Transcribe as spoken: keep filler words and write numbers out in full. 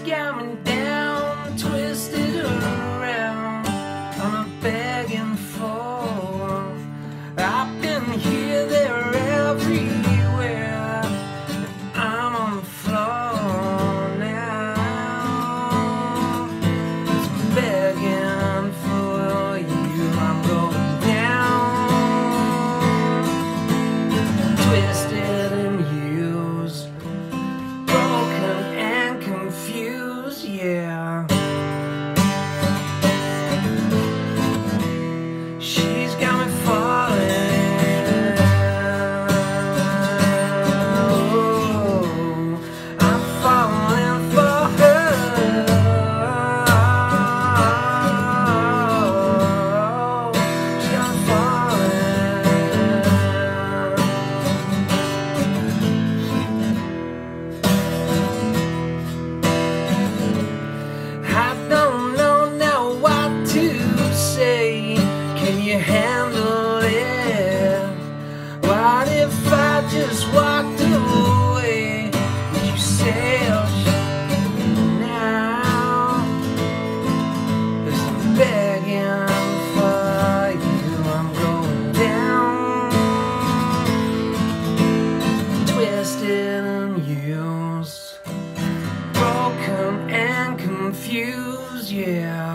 got me down, twisted around. I'm begging for. I've been here, there, everywhere. I'm on the floor now. I'm begging for you. I'm going down, twisted and used, broken and confused, yeah. She's got me falling. Oh, I'm falling for her. She's got me falling. I don't know now what to say. Can you handle it? What if I just walked away? Would you say oh now? 'Cause I'm begging for you. I'm going down, twisted and used, broken and confused, yeah.